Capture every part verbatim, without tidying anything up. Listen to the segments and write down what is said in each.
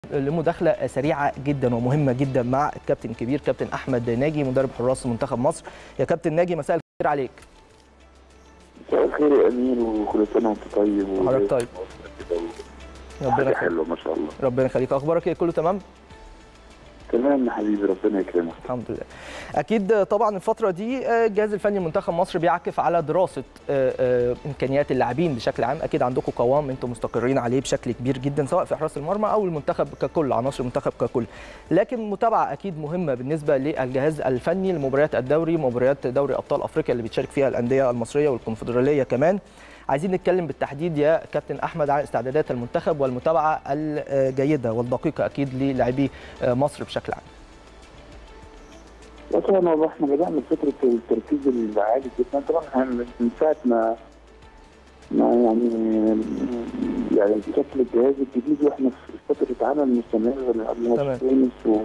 لمداخله سريعه جدا ومهمه جدا مع الكابتن الكبير كابتن احمد ناجي مدرب حراس منتخب مصر. يا كابتن ناجي مساء الخير عليك. مساء الخير يا امير وكل سنه وانت طيب. وحضرتك طيب. ربنا يخليك. حلو ما شاء الله. ربنا يخليك. اخبارك ايه؟ كله تمام؟ تمام يا حبيبي ربنا يكرمك. الحمد لله. اكيد طبعا الفتره دي الجهاز الفني لمنتخب مصر بيعكف على دراسه امكانيات اللاعبين بشكل عام. اكيد عندكم قوام انتم مستقرين عليه بشكل كبير جدا سواء في حراس المرمى او المنتخب ككل، عناصر المنتخب ككل. لكن متابعه اكيد مهمه بالنسبه للجهاز الفني لمباريات الدوري، مباريات دوري ابطال افريقيا اللي بتشارك فيها الانديه المصريه والكونفدراليه كمان. عايزين نتكلم بالتحديد يا كابتن احمد عن استعدادات المنتخب والمتابعه الجيده والدقيقه اكيد للاعبي مصر بشكل عام. طبعا والله احنا بدانا فتره التركيز العالي جدا طبعا من ساعه ما ما يعني يعني شكل الجهاز الجديد واحنا في فتره عمل مستمره من قبل ماتش تونس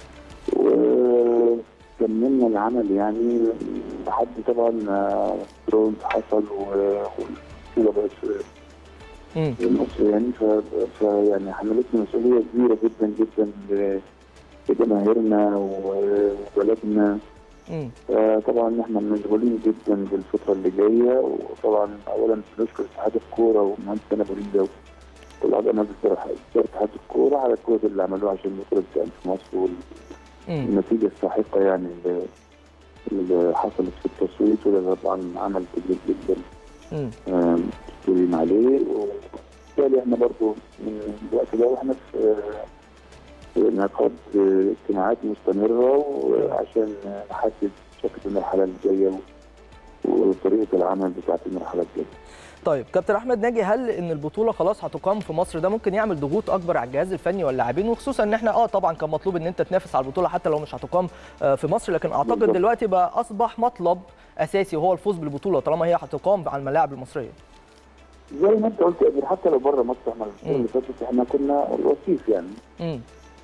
وكملنا العمل يعني لحد طبعا ترونز حصل والبطوله بقت في مصر يعني فيعني حملتنا مسؤوليه كبيره جدا جدا لجماهيرنا وبلدنا. طبعا احنا مشغولين جدا بالفتره اللي جايه، وطبعا اولا بنشكر اتحاد الكوره والمهندس انا بوليدا والاعضاء مجلس اتحاد الكوره على الجهد اللي عملوه عشان البطوله تتعمل في مصر والنتيجه الساحقه يعني اللي حصلت في التصويت، وده طبعا عمل كبير جدا مشكورين عليه. وبالتالي احنا برضه من الوقت ده واحنا في انعقاد اجتماعات مستمره وعشان نحدد شكل المرحله الجايه وطريقه العمل بتاعت المرحله الجايه. طيب كابتن احمد ناجي، هل ان البطوله خلاص هتقام في مصر ده ممكن يعمل ضغوط اكبر على الجهاز الفني واللاعبين، وخصوصا ان احنا اه طبعا كان مطلوب ان انت تنافس على البطوله حتى لو مش هتقام في مصر، لكن اعتقد بالضبط. دلوقتي بقى اصبح مطلب اساسي وهو الفوز بالبطوله طالما هي هتقام على الملاعب المصريه. زي ما انت قلت يا حتى لو بره مصر احنا السنه اللي فاتت احنا كنا الوصيف يعني. امم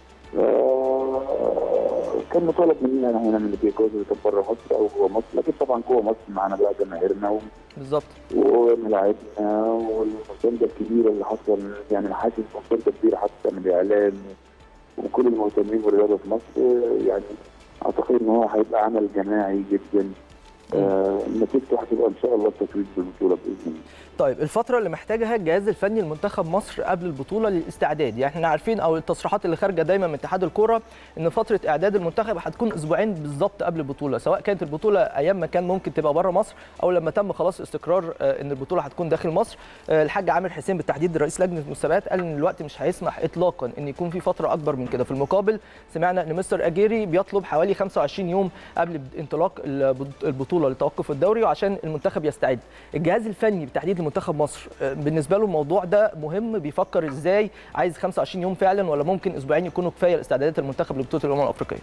كان مطالب مننا هنا من اللي جوه اللي كان بره مصر او جوه مصر، لكن طبعا جوه مصر معانا بقى جماهيرنا و... بالظبط وملاعبنا والمسانده الكبيره اللي حصل يعني انا حاسس مسانده كبيره حتى من الاعلام وكل المهتمين بالرياضه في مصر. يعني اعتقد ان هو هيبقى عمل جماعي جدا. آه نتيجته هتبقى ان شاء الله التتويج بالبطوله باذن الله. طيب الفترة اللي محتاجها الجهاز الفني لمنتخب مصر قبل البطولة للاستعداد، يعني احنا عارفين او التصريحات اللي خارجة دايما من اتحاد الكرة ان فترة اعداد المنتخب هتكون اسبوعين بالظبط قبل البطولة، سواء كانت البطولة ايام ما كان ممكن تبقى بره مصر او لما تم خلاص استقرار ان البطولة هتكون داخل مصر. الحاج عامر حسين بالتحديد رئيس لجنة المسابقات قال ان الوقت مش هيسمح اطلاقا ان يكون في فترة اكبر من كده. في المقابل سمعنا ان مستر اجيري بيطلب حوالي خمسة وعشرين يوم قبل انطلاق البطولة لتوقف الدوري وعشان المنتخب يستعد. الجهاز الفني بالتحديد لمنتخب مصر بالنسبه له الموضوع ده مهم، بيفكر ازاي؟ عايز خمسة وعشرين يوم فعلا ولا ممكن اسبوعين يكونوا كفايه لاستعدادات المنتخب لبطوله الامم الافريقيه؟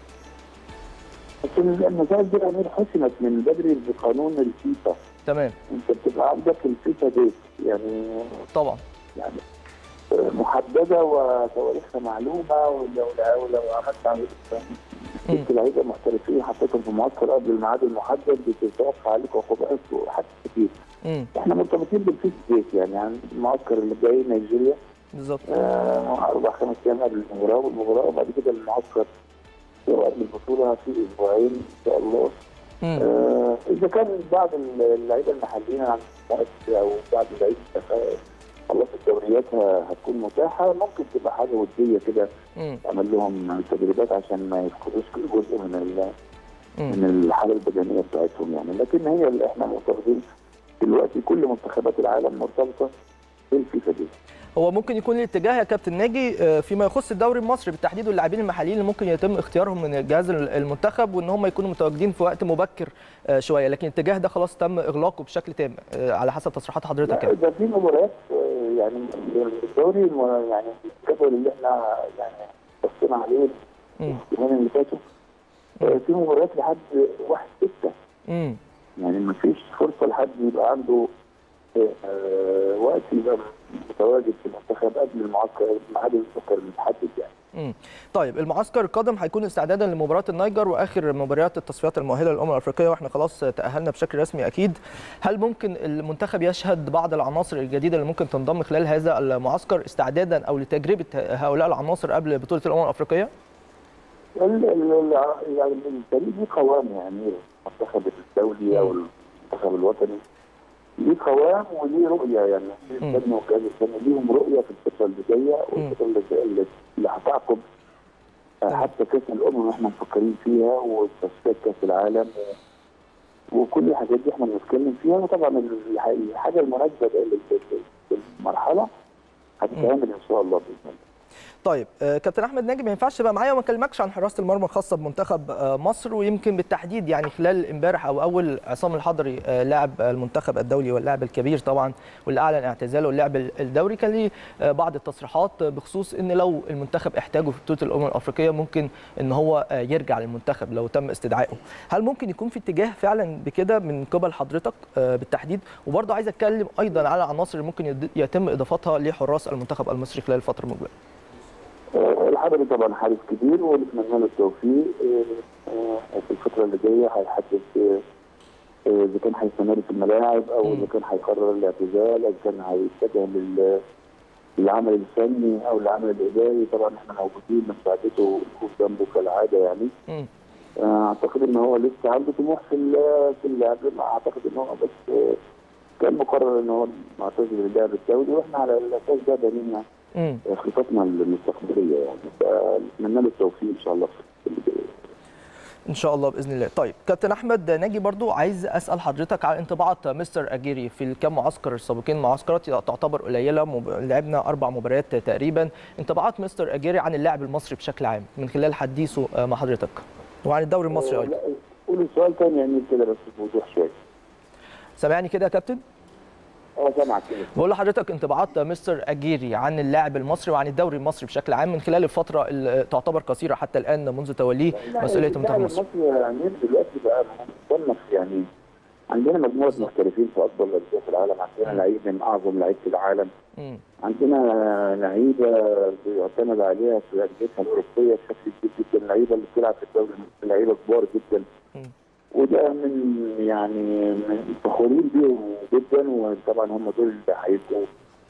المسائل دي امير حسمت من بدري بقانون الفيفا. تمام. انت بتبقى عندك الفيفا ديت يعني طبعا يعني محدده وتواريخها معلومه، ولو لو عملت ست لعيبه محترفين حطيتهم في معسكر قبل الميعاد المحدد بتتوقع عليك عقوبات وحاجات كتير. مم. احنا مرتبطين بالفيس ديت يعني عن المعسكر اللي جاي نيجيريا بالظبط آه اربع خمس ايام قبل المباراه والمباراه وبعد كده المعسكر قبل البطوله في اسبوعين ان شاء الله. آه اذا كان بعض اللعيبه المحليين عن او بعض اللعيبه خلاص الدوريات هتكون متاحه ممكن تبقى حاجه وديه كده تعمل لهم تدريبات عشان ما يفقدوش جزء من من الحاله البدنيه بتاعتهم يعني. لكن هي اللي احنا مرتبطين دلوقتي كل منتخبات العالم مرتبطه بالفيفا دي. هو ممكن يكون الاتجاه يا كابتن ناجي فيما يخص الدوري المصري بالتحديد واللاعبين المحليين اللي ممكن يتم اختيارهم من جهاز المنتخب وان هم يكونوا متواجدين في وقت مبكر شويه، لكن الاتجاه ده خلاص تم اغلاقه بشكل تام على حسب تصريحات حضرتك يعني. ده في مباريات يعني الدوري يعني الجدول اللي احنا يعني بصينا عليه اليومين اللي فاتوا في مباريات لحد واحد ستة يعني ما فيش فرصه لحد يبقى عنده آه وقت يبقى متواجد في المنتخب قبل المعسكر ميعاد المعسكر المتحدد يعني. امم طيب المعسكر القادم هيكون استعدادا لمباراه النيجر واخر مباريات التصفيات المؤهله للامم الافريقيه، واحنا خلاص تاهلنا بشكل رسمي اكيد. هل ممكن المنتخب يشهد بعض العناصر الجديده اللي ممكن تنضم خلال هذا المعسكر استعدادا او لتجربه هؤلاء العناصر قبل بطوله الامم الافريقيه؟ يعني الفريق ليه قوام، يعني المنتخب الدولي او المنتخب الوطني ليه قوام وليه رؤيه، يعني الفني والجهاز الفني ليهم رؤيه في الفتره اللي جايه والفتره اللي اللي هتعقب حتى كاس الامم احنا مفكرين فيها وتصفيات كاس العالم وكل الحاجات دي احنا بنتكلم فيها. وطبعا الحاجه المناسبه للمرحله هتتعمل ان شاء الله باذن الله. طيب كابتن احمد ناجي، ما ينفعش بقى معايا وما اكلمكش عن حراسه المرمى الخاصه بمنتخب مصر، ويمكن بالتحديد يعني خلال امبارح او اول عصام الحضري لاعب المنتخب الدولي واللاعب الكبير طبعا واللي اعلن اعتزاله واللاعب الدوري، كان ليه بعض التصريحات بخصوص ان لو المنتخب احتاجه في بطوله الامم الافريقيه ممكن ان هو يرجع للمنتخب لو تم استدعائه. هل ممكن يكون في اتجاه فعلا بكده من قبل حضرتك بالتحديد؟ وبرضه عايز اتكلم ايضا على العناصر اللي ممكن يتم اضافتها لحراس المنتخب المصري خلال الفتره المقبله. الحضري طبعا حارس كبير ونتمنى له التوفيق في الفتره اللي جايه. هيحدد اذا كان هيستمر في الملاعب او اذا كان هيقرر الاعتزال، اذا كان هيتجه للعمل الفني او العمل الاداري. طبعا احنا موجودين لمساعدته ونكون جنبه كالعاده يعني. م. اعتقد ان هو لسه عنده طموح في في اللعب، اعتقد ان هو بس كان مقرر ان هو معتزل للعب الدولي، واحنا على الاساس ده بنينا خططنا المستقبليه يعني. فنتمنى له التوفيق ان شاء الله في اللي جاي ان شاء الله باذن الله. طيب كابتن احمد ناجي، برضو عايز اسال حضرتك على انطباعات مستر اجيري في الكام معسكر السابقين، معسكرات تعتبر قليله، لعبنا اربع مباريات تقريبا. انطباعات مستر اجيري عن اللاعب المصري بشكل عام من خلال حديثه مع حضرتك وعن الدوري المصري ايضا. قول السؤال تاني يعني كده بس بوضوح شويه. سامعني كده يا كابتن؟ اه سامعك كده. بقول لحضرتك انطباعات مستر اجيري عن اللاعب المصري وعن الدوري المصري بشكل عام من خلال الفتره اللي تعتبر قصيره حتى الان منذ توليه مسؤوليه المنتخب المصري. اللاعب المصري دلوقتي بقى مصنف، يعني عندنا مجموعه محترفين في افضل الانديه في العالم، عندنا لعيبه من اعظم لعيبه العالم، م. عندنا لعيبه بيعتمد عليها في انديتها الاوروبيه بشكل كبير جدا، لعيبه اللي بتلعب في الدوري لعيبه كبار جدا. م. وده من يعني فخورين بيهم جدا، وطبعا هم دول اللي هيبقوا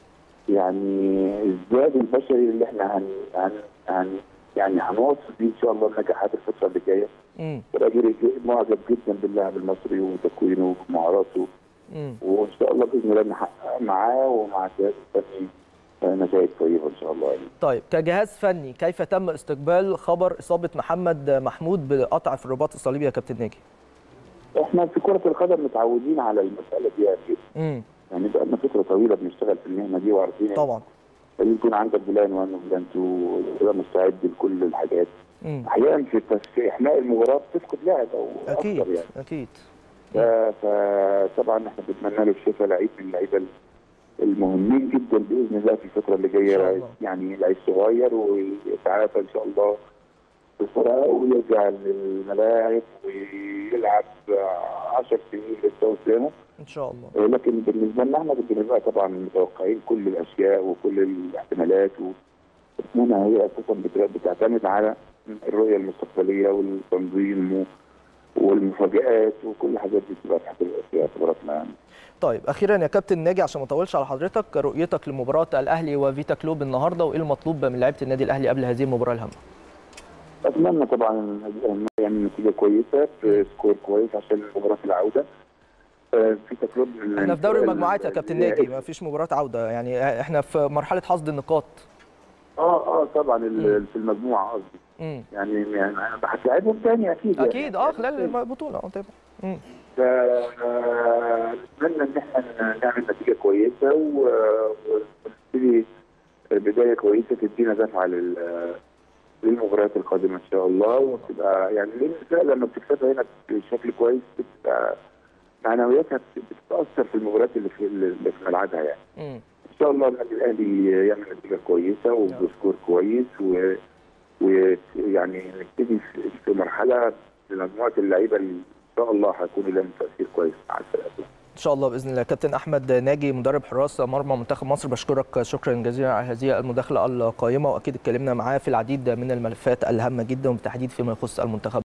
يعني الزاد البشري اللي احنا هن, هن, هن يعني هنوصل بيه ان شاء الله النجاحات الفتره اللي جايه. الراجل معجب جدا باللاعب المصري وتكوينه ومهاراته، وان شاء الله باذن الله نحقق معاه ومع الجهاز الفني نتائج طيبه ان شاء الله يعني. طيب كجهاز فني كيف تم استقبال خبر اصابه محمد محمود بقطع في الرباط الصليبي يا كابتن ناجي؟ احنا في كرة القدم متعودين على المسألة دي يعني. يعني بقى لنا فترة طويلة بنشتغل في المهنة دي وعارفين طبعا يكون عندك بلان واحد وبلان اتنين وتبقى مستعد لكل الحاجات. احيانا في في احماء المباراة بتفقد لاعب او اكيد اكتر يعني. اكيد. فطبعا احنا بنتمنى له الشفاء، لعيب من اللعيبة المهمين جدا باذن الله في الفترة اللي جاية، يعني لعيب صغير ويتعافى ان شاء الله بسرعه ويرجع للملاعب ويلعب عشر سنين لسه قدامه ان شاء الله. لكن بالنسبه لنا احنا بنبقى طبعا متوقعين كل الاشياء وكل الاحتمالات، واسمنا هي اساسا بتعتمد على الرؤيه المستقبليه والتنظيم والمفاجآت وكل الحاجات دي بتبقى تحت اعتباراتنا يعني. طيب اخيرا يا كابتن ناجي عشان ما اطولش على حضرتك، رؤيتك لمباراه الاهلي وفيتا كلوب النهارده، وايه المطلوب من لعيبه النادي الاهلي قبل هذه المباراه الهامه؟ اتمنى طبعا يعني نتيجه كويسه في سكور كويس عشان مباراه العوده. في تكلوب احنا في دوري المجموعات يا كابتن ناجي، ما فيش مباراه عوده يعني، احنا في مرحله حصد النقاط. اه اه طبعا في المجموعه قصدي يعني يعني هتلاعبهم تاني اكيد اكيد يعني. اه خلال البطوله اه طبعا. فنتمنى ان احنا نعمل نتيجه كويسه ونبتدي بدايه كويسه تدينا دفعه لل للمباريات القادمه ان شاء الله، وتبقى يعني الفرقه لما بتكسبها هنا بشكل كويس بتبقى معنوياتها بتتاثر في المباريات اللي في اللي في ملعبها يعني. م. ان شاء الله النادي الاهلي يعمل نتيجه كويسه وبسكور كويس ويعني نبتدي في مرحله لمجموعه اللعيبه اللي ان شاء الله هيكون لهم تاثير كويس على الفرقه. ان شاء الله باذن الله. كابتن احمد ناجي مدرب حراس مرمى منتخب مصر، بشكرك شكرا جزيلا على هذه المداخله القيمه، واكيد اتكلمنا معاه في العديد من الملفات الهامه جدا وبالتحديد فيما يخص المنتخب